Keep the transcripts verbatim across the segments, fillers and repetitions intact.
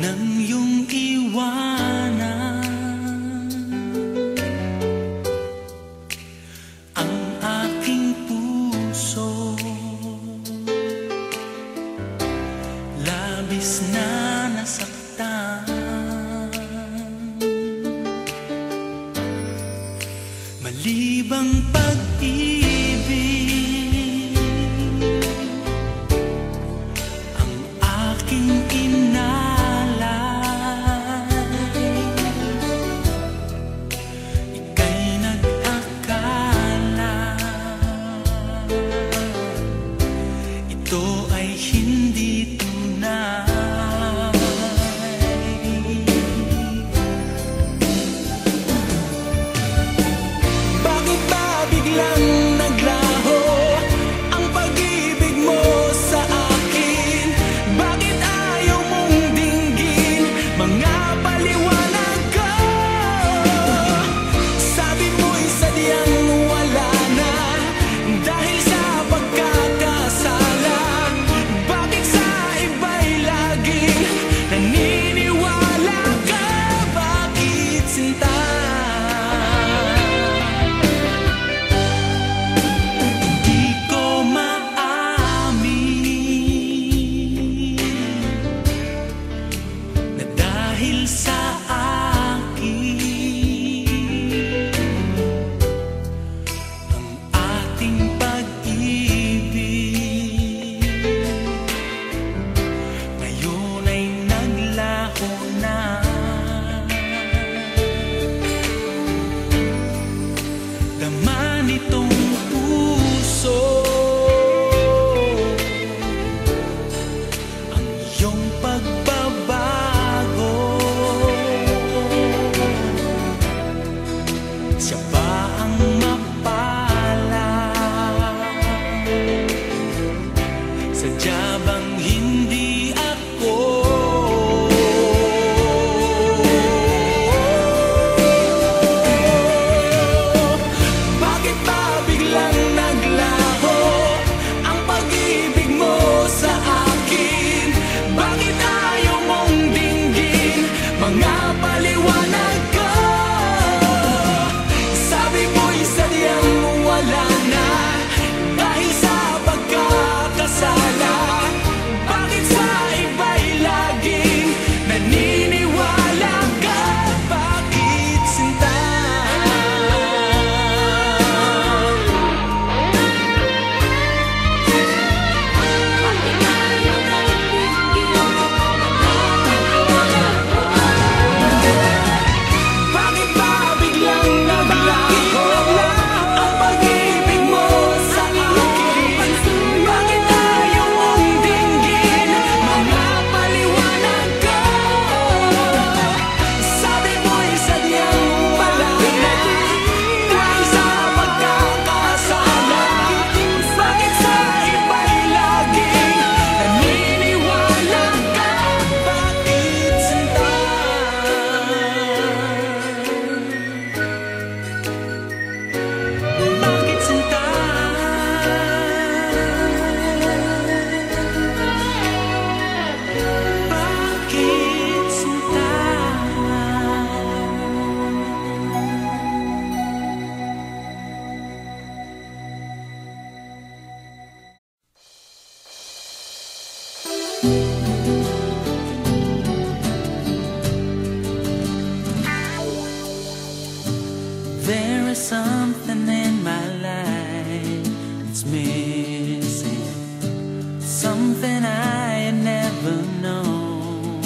nang iyong iwanan ang aking puso, labis na nasaktan. Malibang pag-ibig ang aking inalay, ika'y nag-akala ito ay hindi tunay. Bakit ba biglang naglaho ang pag-ibig mo sa akin? Bakit ayaw mong dinggin mga paliwanag ko? Sabi mo'y sadyang wala na dahil sa pagkakasala. Bakit sa iba'y laging naniniwala ka? Bakit sinta? Hindi ko maamin na dahil sa akin ang ating pag-ibig ngayon ay naglaho na. Dama nitong puso ang iyong pagbabago. Siya ba ang mapalad? Sadya bang hindi ako? Bakit ba biglang naglaho ang pag-ibig mo sa akin? Bakit ayaw mong dinggin mga paliwanag ko? Sabi mo'y sadyang wala na dahil sa pagkakasala. Bakit sa iba'y laging naniniwala ka? Bakit sinta? Bakit ba biglang naglaho ang pag-ibig mo sa akin? Bakit ayaw mong dinggin mga paliwanag ko? Sabi mo'y sadyang wala na dahil sa pagkakasala. Bakit sa iba'y laging naniniwala ka? Bakit sinta? Bakit sinta? Bakit sinta? There is something in my life that's missing, something I had never known.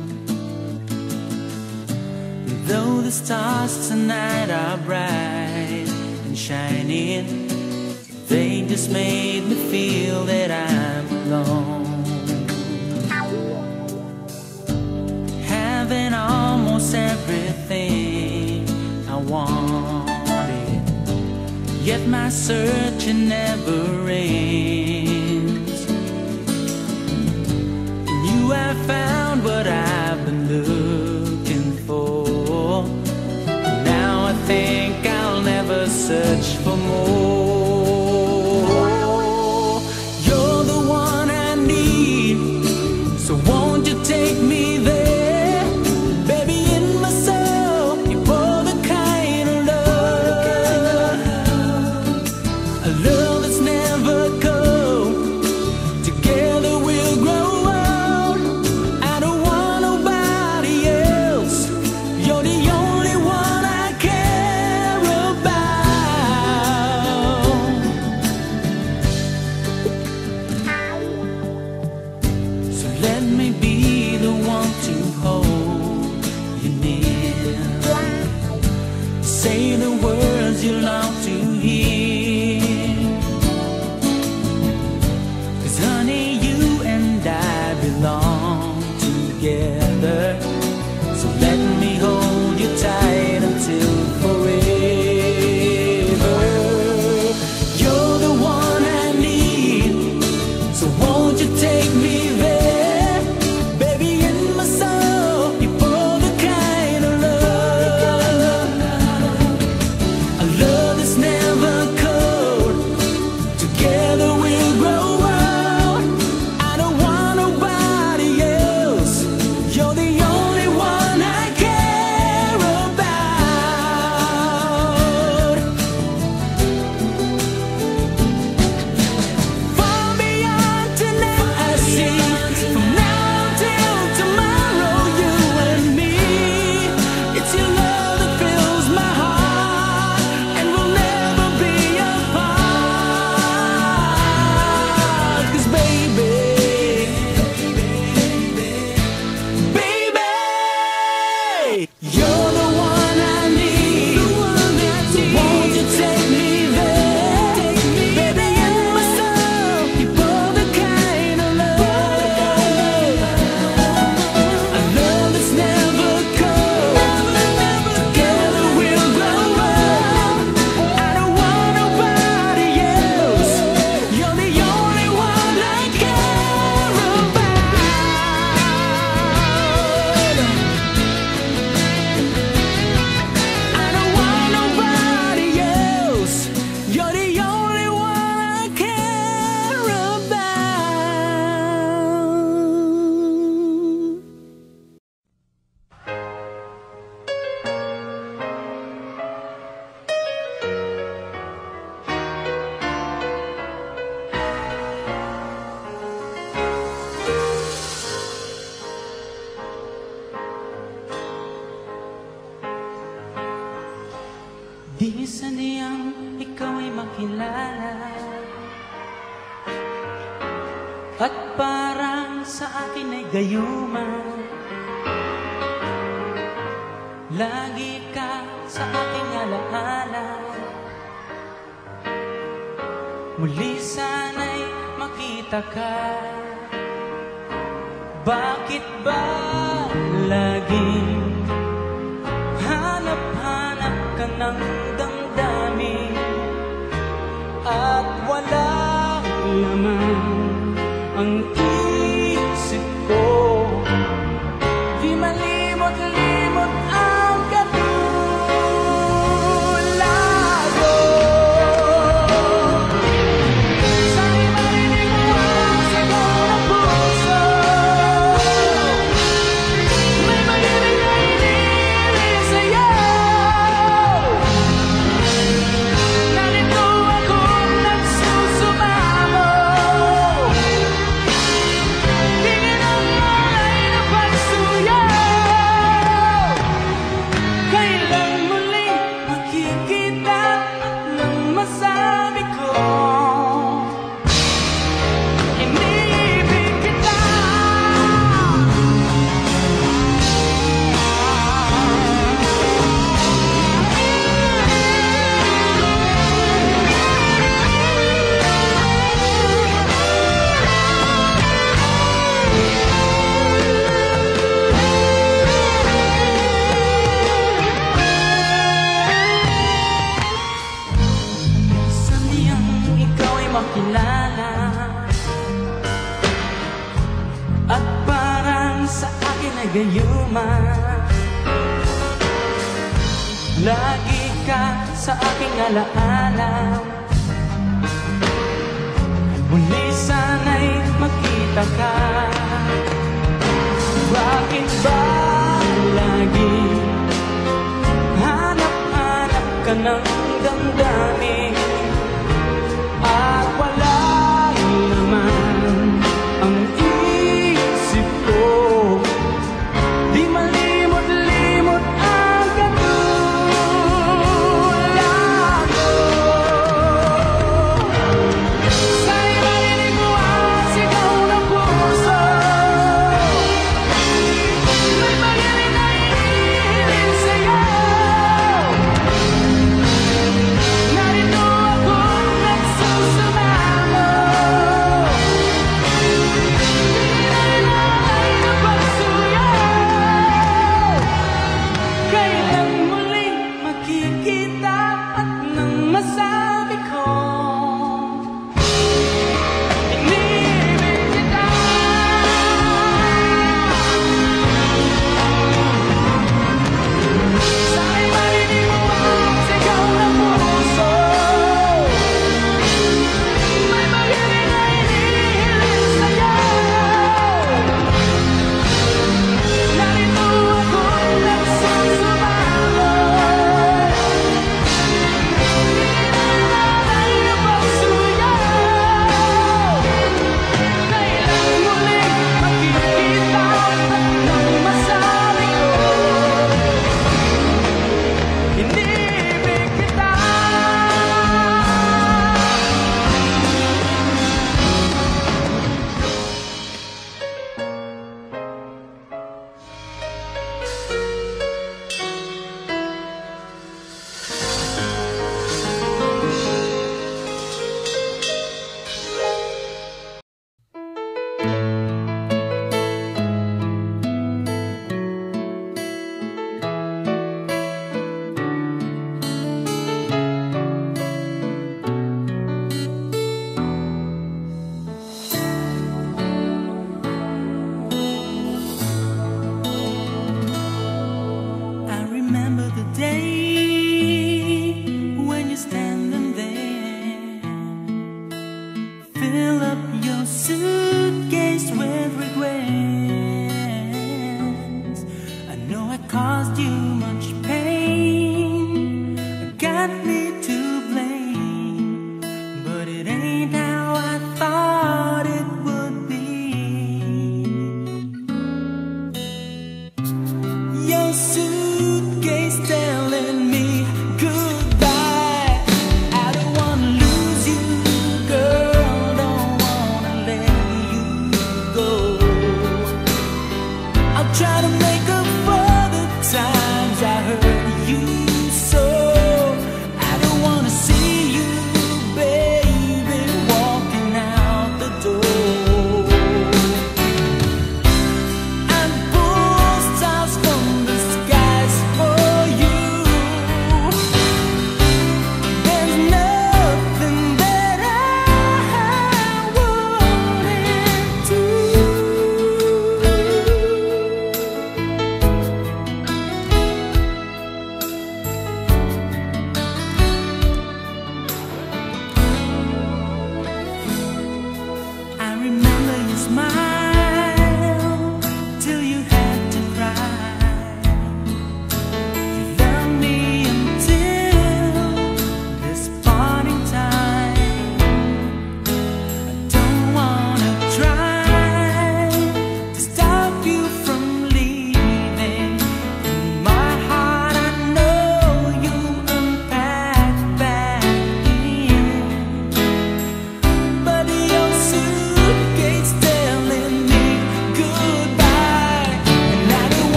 Though the stars tonight are bright and shining, they just made me feel that I'm alone. Having almost everything I wanted, yet my searching never ends. In you I found what I've been looking for. Now I think I'll never search for more. You're the one I need, so won't you take me there? Di saniyang ikaw ay makilala, at parang sa akin ay gayuma. Lagi ka sa aking alaala, muli sana'y makita ka. Bakit ba laging hanap-hanap ka ng damdamin at wala laman ang isip ko? Di malimot-limot ang katulad ko. Sa'y marinig mo ang sigaw ng puso, may maginig na iniling sa'yo. Narito akong nagsusumamo, tingin ang malay na pagsuyo. Kailan muling makikita at nang masabi ko, inibig kita. Saniyang ikaw ay makilala, at parang sa akin ay gayuma. Lagi ka sa aking alaala, muli sana'y makita ka. Bakit ba lagi hanap-hanap ka ng damdamin at wala naman ang isip ko? Di malimot-limot ang katulad ko. Sa'y marinig mo ang sigaw ng puso, may maginig na iniling sa'yo. Narito akong nagsusumamo, tingin ang malay na pagsuyo. Kailan muling makikita at nang masabi ko, inibig kita. Sa'y marinig mo ang sigaw ng puso, may maginig na inihiling sa'yo. Narito akong nagsusumamo, tingin ang malay na pagsuyo. Kailan muling makikita at nang masabi ko, inibig kita. I remember the day when you're standing there. Fill up your suitcase with regrets. I know I caused you much pain, got me to blame, but it ain't how I thought it would be. Your suitcase telling me goodbye.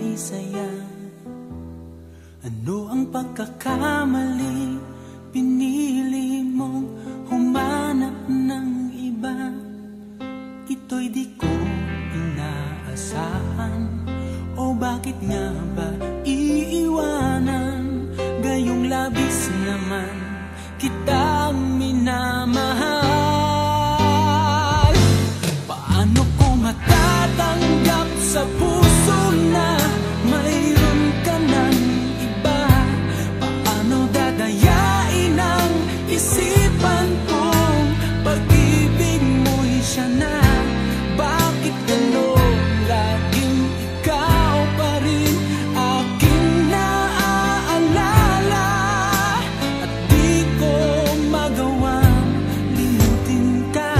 may saya. Ano ang pagkakamali? Pinili mong humanap ng iba. Ito'y di ko inaasahan. O bakit nga ba iiwanan? Gayong labis naman kitang minamahal. Paano ko matatanggap sa puso na mayroon ka ng iba? Paano dadayain ang isipan kong pag-ibig mo'y siya na? Bakit gano'n laging ikaw pa rin aking naaalala? At di ko magawang limutin ka.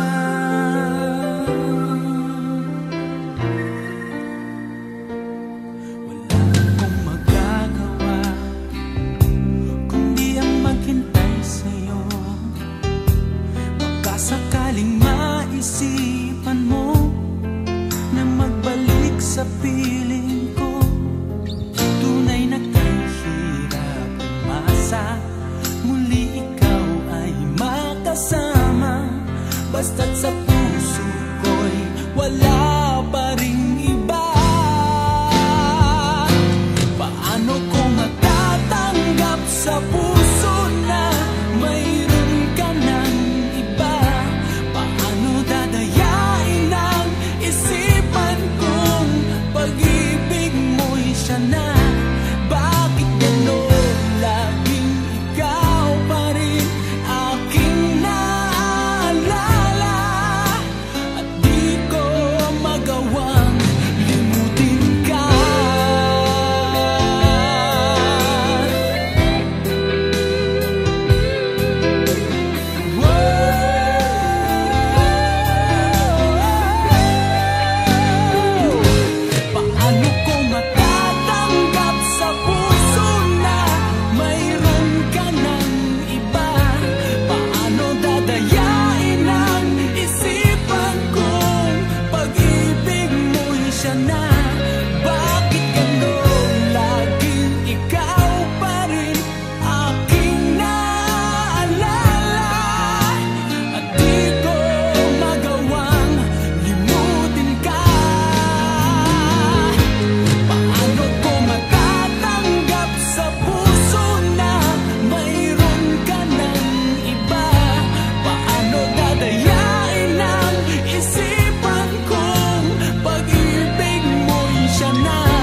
Wala akong magagawa kundi ang maghintay sa'yo. Baka sakaling maisipan mo na magbalik sa piling ko. Tunay na kahirap umasa, muli ikaw ay makasama. Basta't sa puso ko'y wala pa ring iba. Paano ko matatanggap sa puso na mayroon ka ng iba? Paano dadayain ang isipan kong pag-ibig mo'y siya na? Bakit gano'n laging ikaw pa rin aking naaalala? At di ko magawang limutin ka. Paano ko matatanggap sa puso na mayroon ka ng iba? Paano dadayain ang isipan kong pag-ibig mo'y siya na? Bakit gano'n laging ikaw pa rin aking naaalala? At di ko magawang limutin ka. Paano ko matatanggap sa puso na mayroon ka ng iba? Paano dadayain ang isipan kong pag-ibig mo'y siya na?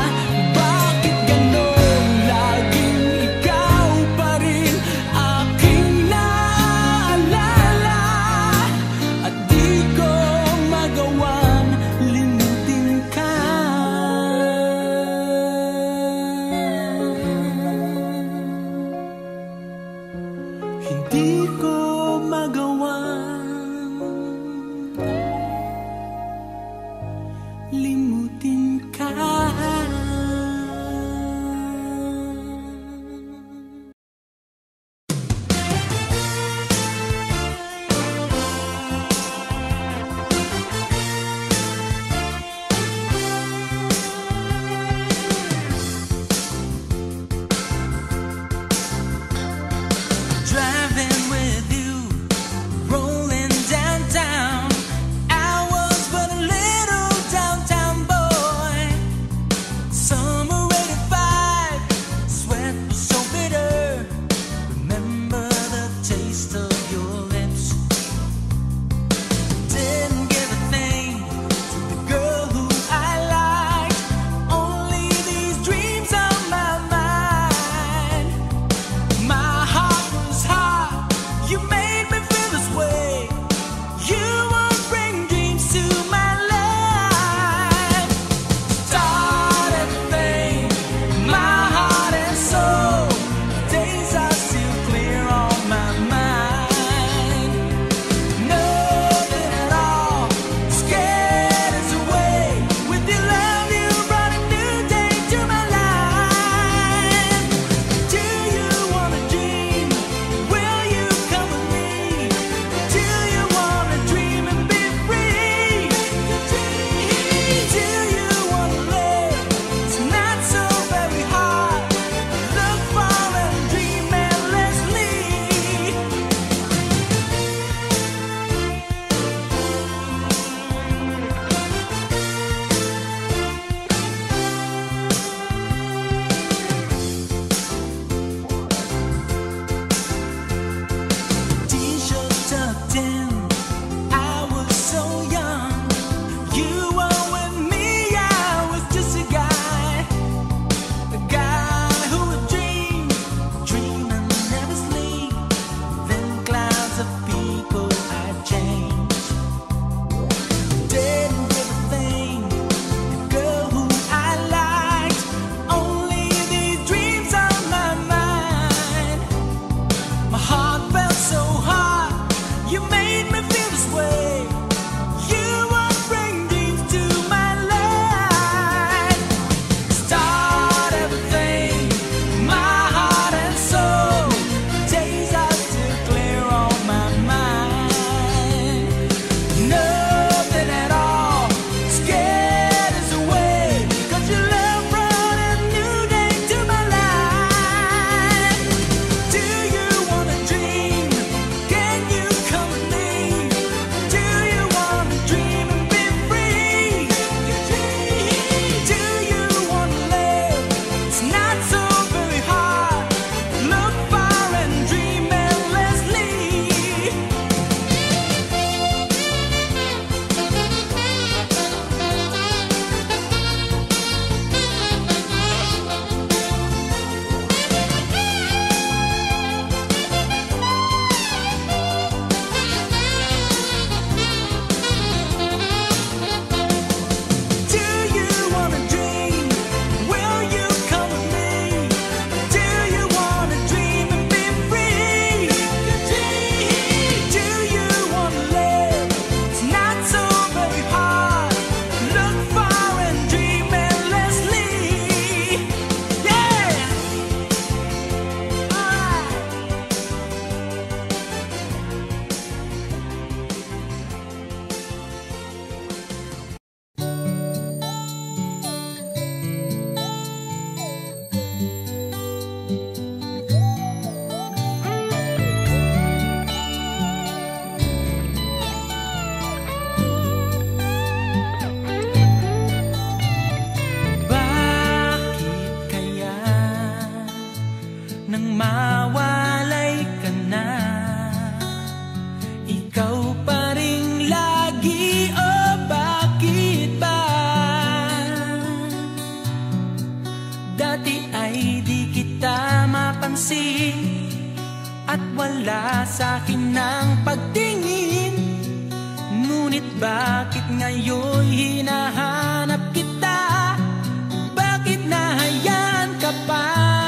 Dati ay di kita mapansin at wala sa'kin ng pagtingin. Ngunit bakit ngayon hinahanap kita? Bakit nahayaan ka pa?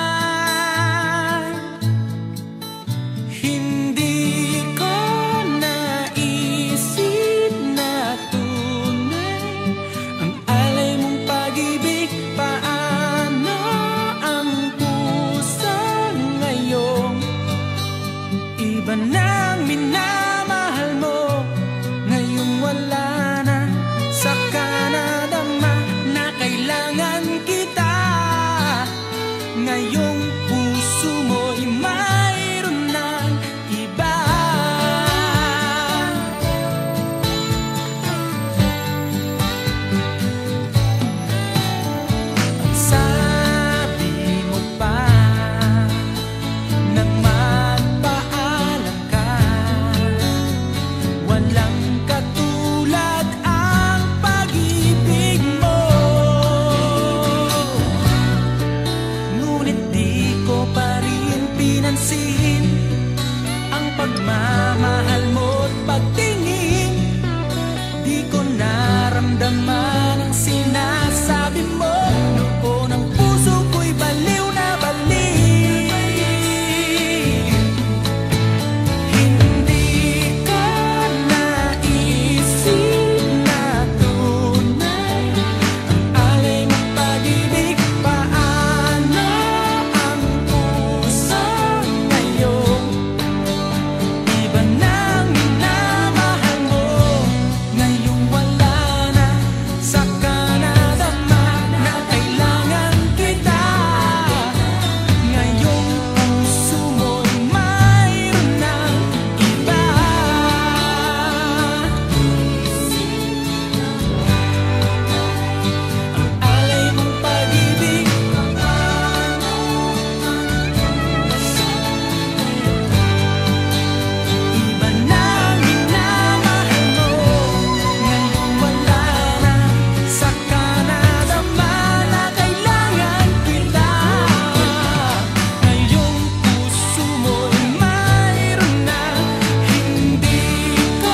Hindi ko naisip na tunay ang alay mong pag-ibig. Paano ang puso ngayon? Iba nang minamahal mo, ngayong wala na. Saka nadama na kailangan kita. Ngayong puso mo'y mayroon ng iba. Ang sabi mo pa nang magpaalam ka, walang katulad ang pag-ibig mo. Ngunit di ko pa rin pinansin ang pagmamahal mo't pagtingin. Di ko naramdaman ang sinasabi mo. Noon ang puso ko'y baliw na baliw. Hindi ko naisip na tunay ang alay mong pag-ibig. Paano ang puso ngayon? Iba nang minamahal mo, ngayong wala na. Saka nadama na kailangan kita. Ngayong puso mo'y mayroon ng iba. Ang alay mong pag-ibig, iba nang minamahal mo, ngayong wala na. Saka nadama na kailangan kita. Ngayong puso mo'y mayroon na. Hindi ko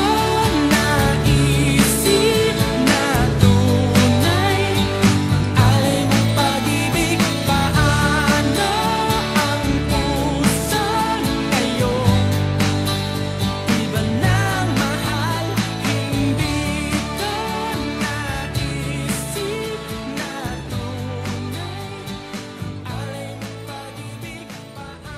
naisip na tunay ang alay mong pag-ibig. Paano ang puso ngayon? Iba nang mahal. Hindi ko naisip na tunay ang alay mong pag-ibig. Paano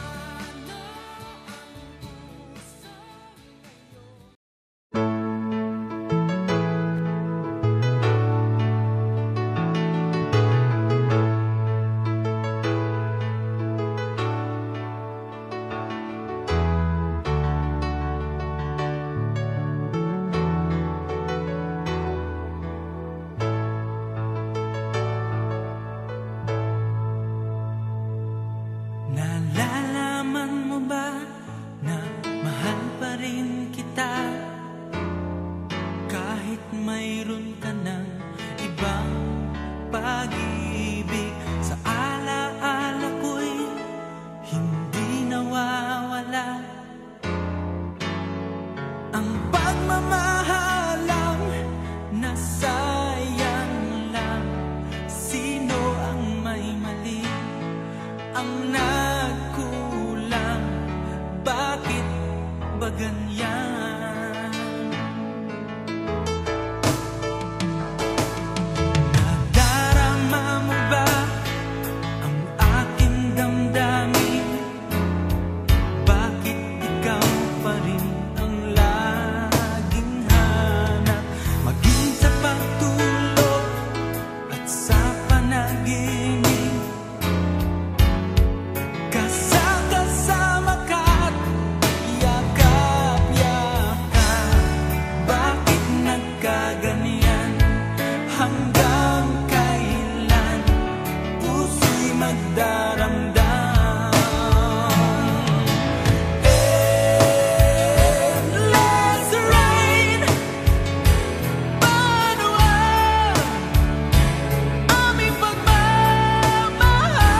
nalalaman mo ba na mahal pa rin kita? Kahit mayroon ka ng ibang pag-ibig, sa alaala ko'y hindi nawawala ang pagmamahalang nasayang lang. Sino ang may mali? Ang nagkulang? Bakit ba ganyan? Nadarama mo ba ang aking damdamin? Bakit ikaw pa rin ang laging hanap? Maging sa pagtulog at sa panaginip, kasama ka't yakap-yakap. Bakit nagkaganyan? Hanggang kailan puso'y magdaramdam? Endless rain, paano ang aming pagmamahal?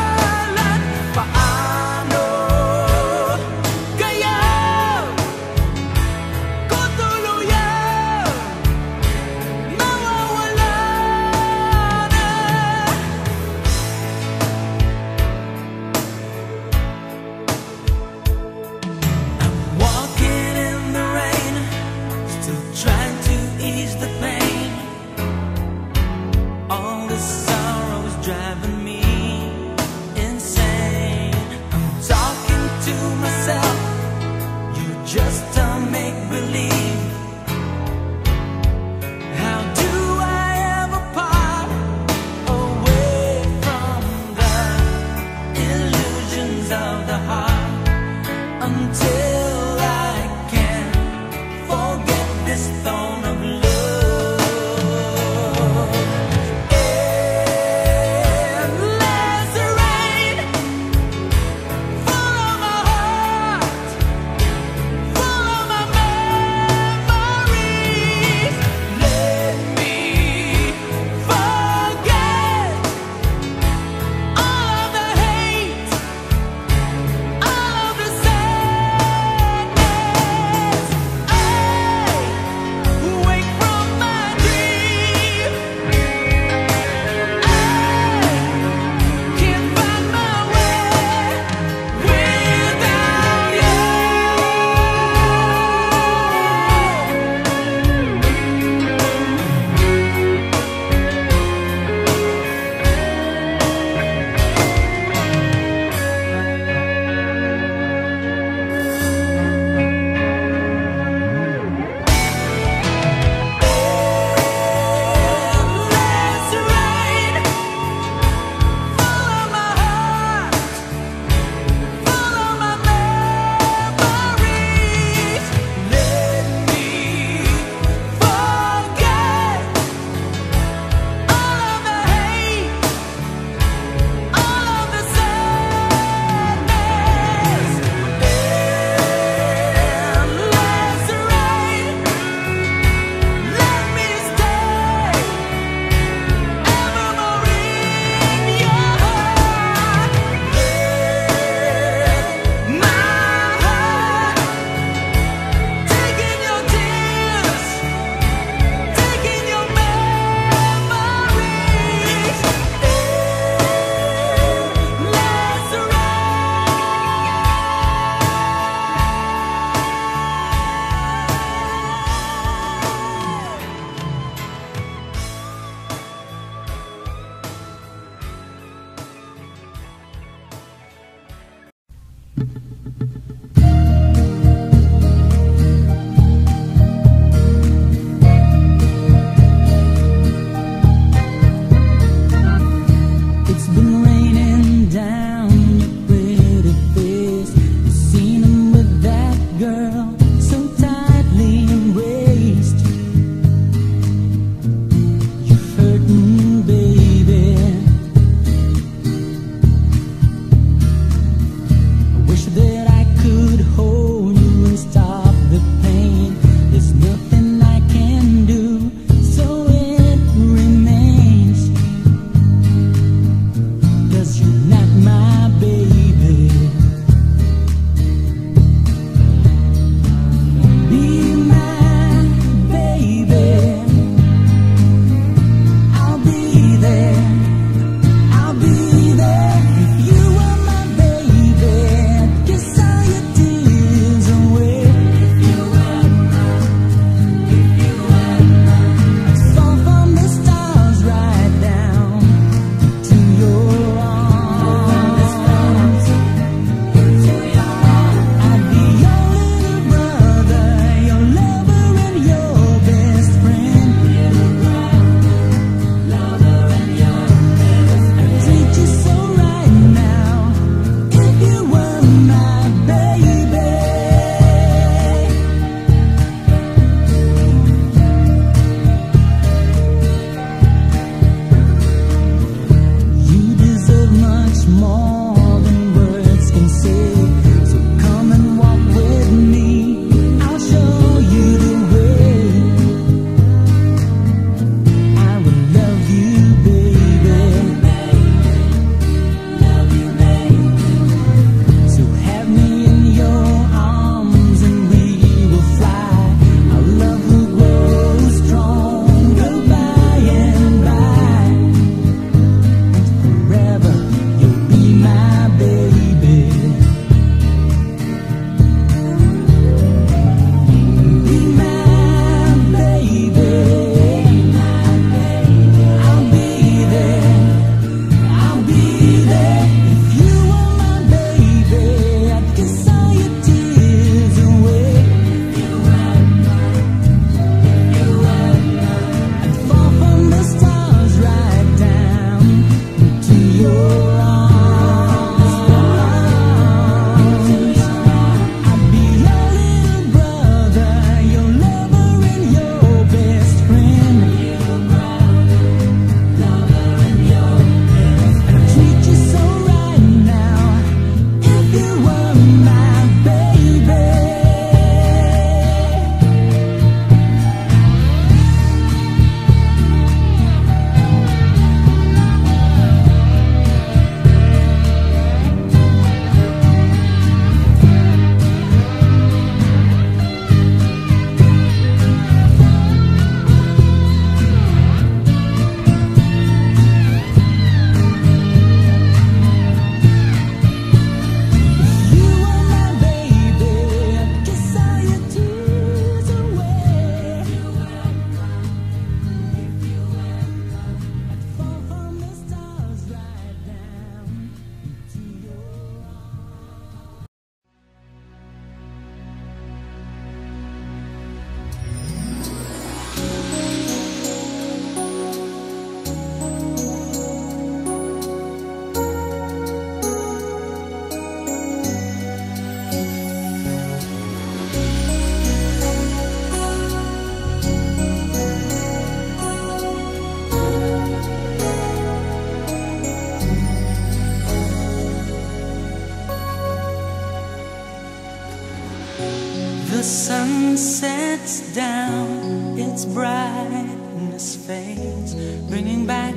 sun sets down, its brightness fades, bringing back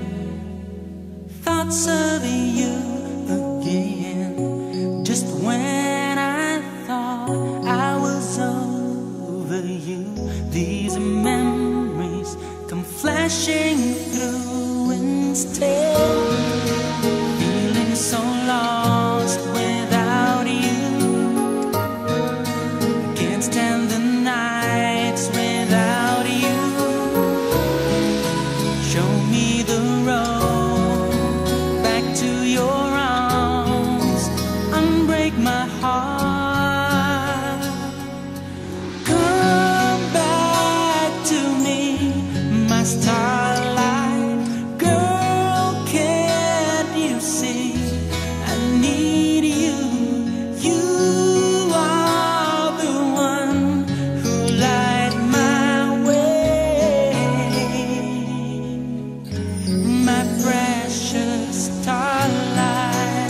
thoughts of you again. Just when I thought I was over you, these memories come flashing through instead. Feeling so lost without you, can't stand the nights without you. Show me the road back to your arms, unbreak my heart. you see, I need you. You are the one who light my way, my precious starlight.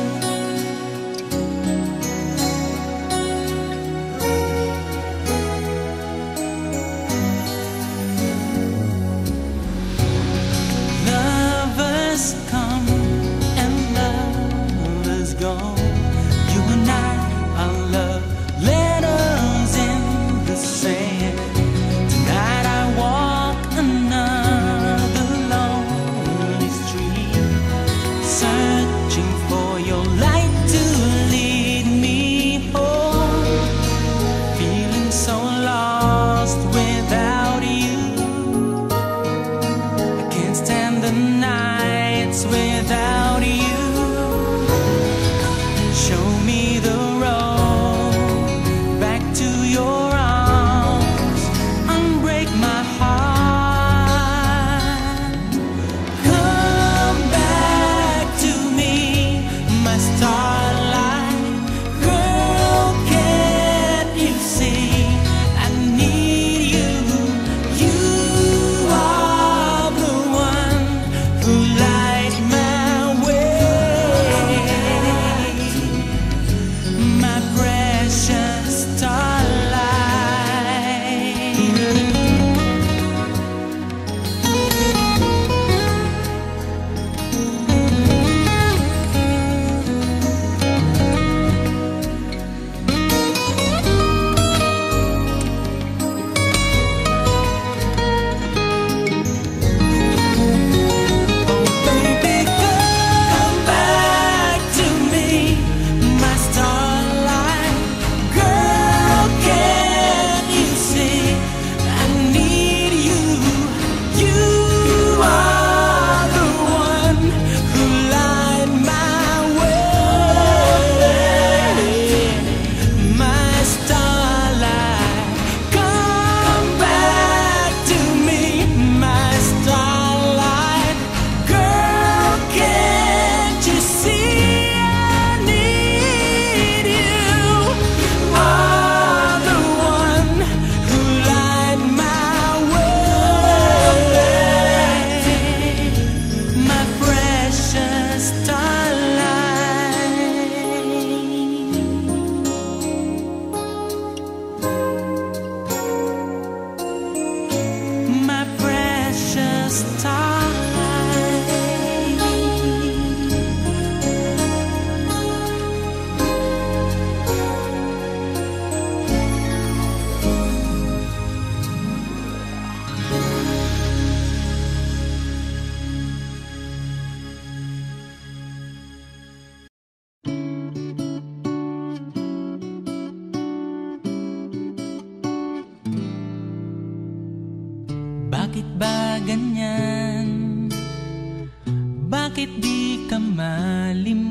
Lovers come and lovers go. You and I are love letters in the sand. Tonight I walk another lonely street, searching for your light to lead me home. Feeling so lost without you. I can't stand the nights without you. Show me the road back to your arms, unbreak my heart. Come back to me, my starlight. Girl, can't you see I need you? You are the one who light my way, my precious starlight. Oh baby, come back to me, my starlight. Girl, can't you see I need you? You are the one who light my way, my starlight. Come back to me, my starlight. Girl, can't you see I need you? You are the one who light my way, my precious starlight, my precious starlight. Bakit ba ganyan? Bakit di ka malimit?